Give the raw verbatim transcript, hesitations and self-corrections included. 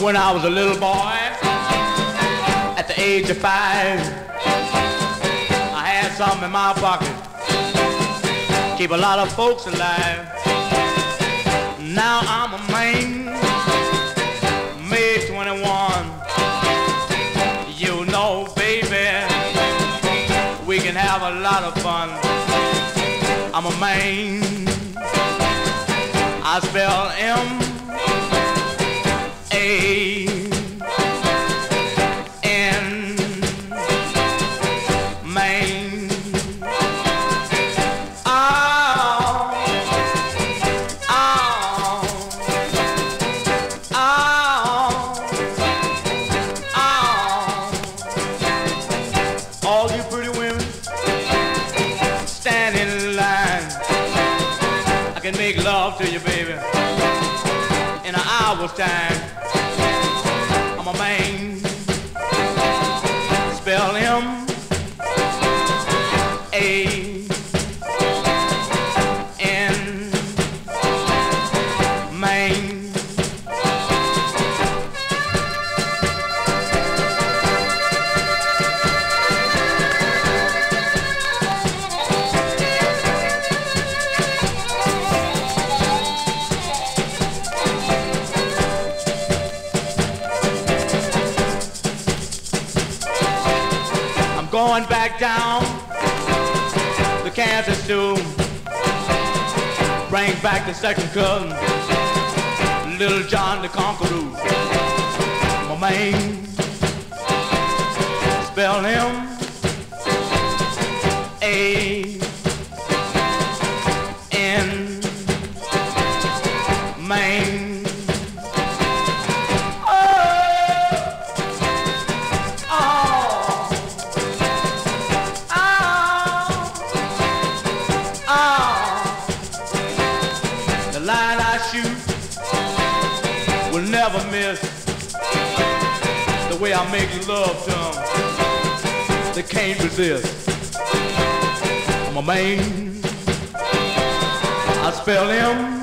When I was a little boy, at the age of five, I had something in my pocket, keep a lot of folks alive. Now I'm a man, May twenty-one. You know, baby, we can have a lot of fun. I'm a man, I spell M A N, Maine. Oh, oh, oh, oh. All you pretty women stand in line. I can make love to you, baby, in an hour's time. I'm a man, spell him A N, Maine. Going back down the Kansas to bring back the second cousin, Little John the Conqueror. My man, spell him A N, Maine. Line I shoot will never miss. The way I make love to them, they can't resist. I'm a man, I spell him